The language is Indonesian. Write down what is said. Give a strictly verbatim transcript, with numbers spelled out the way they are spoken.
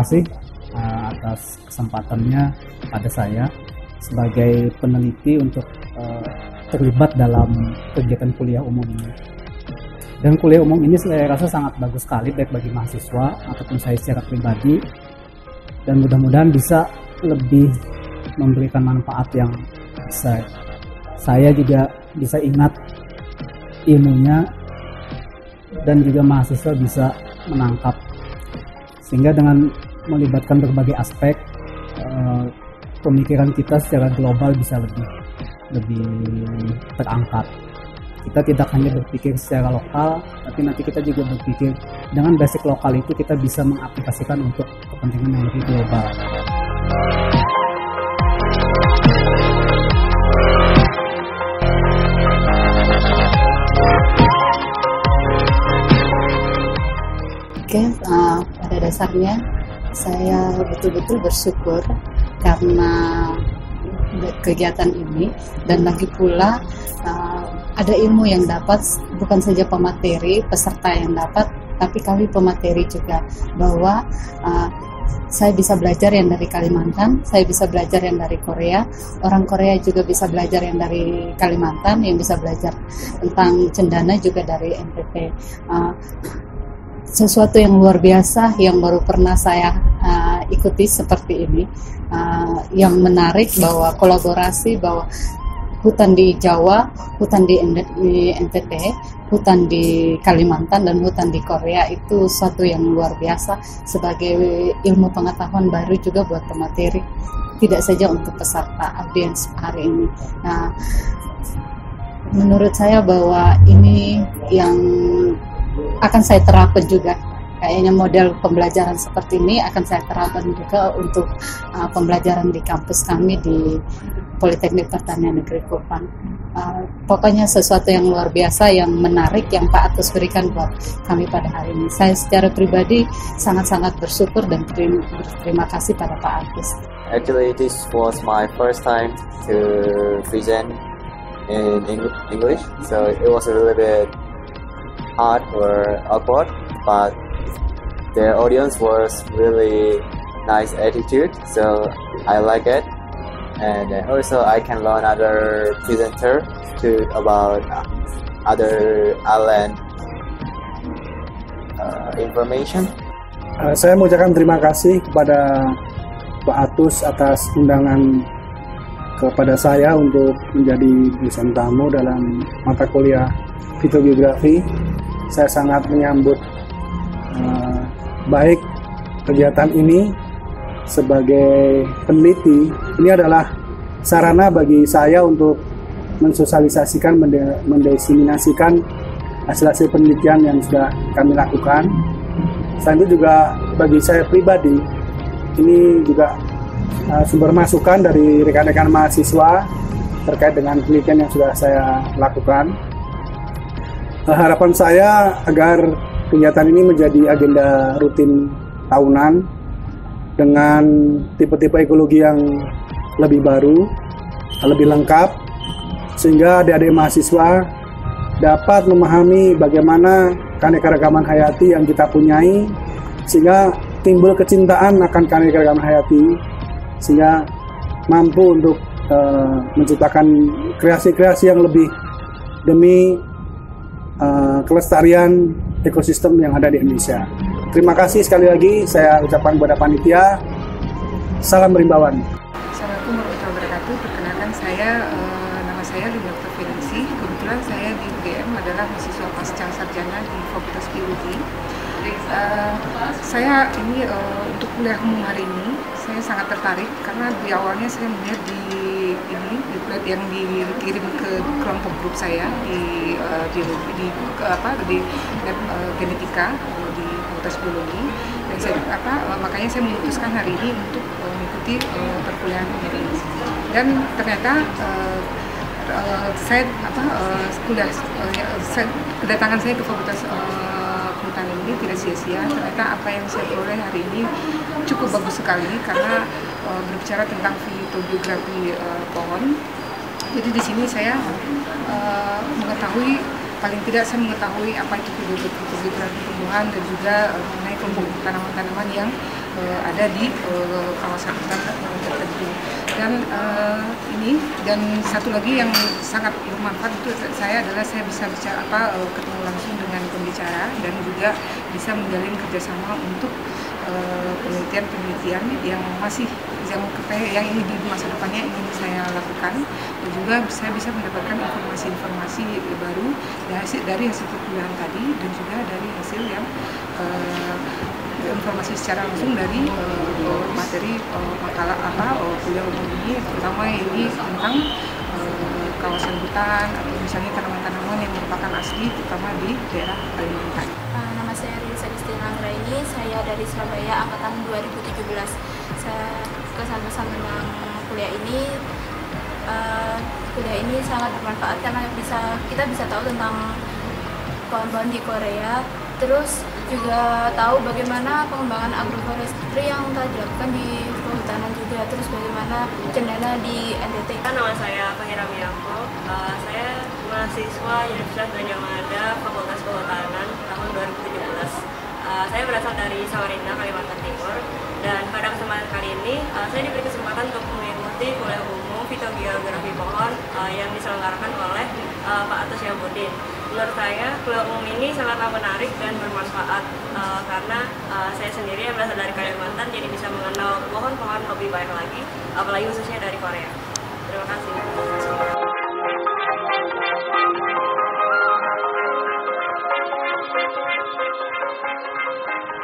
kasih uh, atas kesempatannya pada saya sebagai peneliti untuk uh, terlibat dalam kegiatan kuliah umum ini. Dan kuliah umum ini saya rasa sangat bagus sekali baik bagi mahasiswa ataupun saya secara pribadi, dan mudah-mudahan bisa lebih memberikan manfaat yang besar. Saya juga bisa ingat ilmunya dan juga mahasiswa bisa menangkap, sehingga dengan melibatkan berbagai aspek uh, pemikiran kita secara global bisa lebih lebih terangkat. Kita tidak hanya berpikir secara lokal, tapi nanti kita juga berpikir dengan basic lokal itu kita bisa mengaplikasikan untuk kepentingan yang lebih global. Oke, uh, pada dasarnya saya betul-betul bersyukur karena kegiatan ini, dan lagi pula uh, ada ilmu yang dapat, bukan saja pemateri, peserta yang dapat, tapi kami pemateri juga, bahwa uh, saya bisa belajar yang dari Kalimantan, saya bisa belajar yang dari Korea, orang Korea juga bisa belajar yang dari Kalimantan, yang bisa belajar tentang cendana juga dari N T T. Uh, sesuatu yang luar biasa yang baru pernah saya uh, ikuti seperti ini, uh, yang menarik bahwa kolaborasi, bahwa hutan di Jawa, hutan di N T T, hutan di Kalimantan, dan hutan di Korea itu suatu yang luar biasa sebagai ilmu pengetahuan baru juga buat pemateri, tidak saja untuk peserta audiens hari ini. Nah, menurut saya bahwa ini yang akan saya terapkan juga, kayaknya model pembelajaran seperti ini akan saya terapkan juga untuk uh, pembelajaran di kampus kami di Politeknik Pertanian Negeri Kupang. Uh, pokoknya sesuatu yang luar biasa, yang menarik, yang Pak Agus berikan buat kami pada hari ini. Saya secara pribadi sangat-sangat bersyukur dan berterima, berterima kasih pada Pak Agus. Actually, this was my first time to present in English, so it was a little bit hard or awkward, but the audience was really nice attitude, so I like it. And also I can learn other presenter to about other island uh, information. Uh, saya mengucapkan terima kasih kepada Pak Atus atas undangan kepada saya untuk menjadi dosen tamu dalam mata kuliah fitogeografi. Saya sangat menyambut uh, baik kegiatan ini. Sebagai peneliti, ini adalah sarana bagi saya untuk mensosialisasikan, mende- mendesiminasikan hasil-hasil penelitian yang sudah kami lakukan. Selain itu juga bagi saya pribadi, ini juga uh, sumber masukan dari rekan-rekan mahasiswa terkait dengan penelitian yang sudah saya lakukan. Uh, harapan saya agar kegiatan ini menjadi agenda rutin tahunan dengan tipe-tipe ekologi yang lebih baru, lebih lengkap, sehingga adik-adik mahasiswa dapat memahami bagaimana keanekaragaman hayati yang kita punyai, sehingga timbul kecintaan akan keanekaragaman hayati, sehingga mampu untuk uh, menciptakan kreasi-kreasi yang lebih demi uh, kelestarian ekosistem yang ada di Indonesia. Terima kasih sekali lagi saya ucapkan kepada panitia. Salam Rimbawan. Assalamualaikum warahmatullahi wabarakatuh. Perkenalkan saya, uh, nama saya Linda Oktaviansi. Kebetulan saya di U G M adalah mahasiswa pasca sarjana di Fakultas Biologi. Uh, saya ini uh, untuk kuliah umum hari ini saya sangat tertarik karena di awalnya saya melihat di ini di plate yang dikirim ke kelompok grup saya di uh, biologi di ke, apa di lab uh, genetika di Fakultas Biologi, dan saya apa uh, makanya saya memutuskan hari ini untuk uh, mengikuti uh, perkuliahan ini, dan ternyata uh, uh, saya apa uh, kuliah uh, ya, saya, kedatangan saya ke Fakultas uh, Kehutanan ini tidak sia-sia. Ternyata apa yang saya peroleh hari ini cukup bagus sekali karena uh, berbicara tentang fitogeografi uh, pohon. Jadi di sini saya uh, mengetahui paling tidak saya mengetahui apa itu kehidupan tumbuhan dan juga uh, mengenai kelompok tanaman-tanaman yang uh, ada di uh, kawasan hutan uh, tertentu. Dan uh, ini dan satu lagi yang sangat bermanfaat itu saya adalah saya bisa bicara apa uh, ketemu langsung dengan pembicara dan juga bisa menjalin kerjasama untuk penelitian-penelitian yang masih yang yang ini di masa depannya ingin saya lakukan, dan juga saya bisa mendapatkan informasi-informasi baru dari hasil, dari hasil perkuliahan tadi dan juga dari hasil yang uh, informasi secara langsung dari uh, materi uh, makalah apa uh, kuliah umum ini, terutama ini tentang uh, kawasan hutan atau misalnya tanaman-tanaman yang merupakan asli terutama di daerah Kalimantan. Nama saya Rilisa Distina Anggraini, saya dari Surabaya angkatan dua ribu tujuh belas. Saya kesan-pesan tentang kuliah ini, uh, kuliah ini sangat bermanfaat karena bisa kita bisa tahu tentang pohon-pohon di Korea, terus juga tahu bagaimana pengembangan agroforestry yang telah dilakukan di kehutanan juga, terus bagaimana cendana di N T T. Nama saya Fahira Miyako, uh, saya mahasiswa Universitas Gadjah Mada Fakultas Kehutanan tahun dua ribu tujuh belas. Uh, saya berasal dari Samarinda, Kalimantan Timur, dan pada kesempatan kali ini uh, saya diberi kesempatan untuk mengikuti kuliah umum fitogeografi pohon uh, yang diselenggarakan oleh uh, Pak Atus Syamsuddin. Menurut saya kuliah umum ini sangatlah menarik dan bermanfaat uh, karena uh, saya sendiri yang berasal dari Kalimantan jadi bisa mengenal pohon-pohon lebih baik lagi, apalagi khususnya dari Korea. Terima kasih.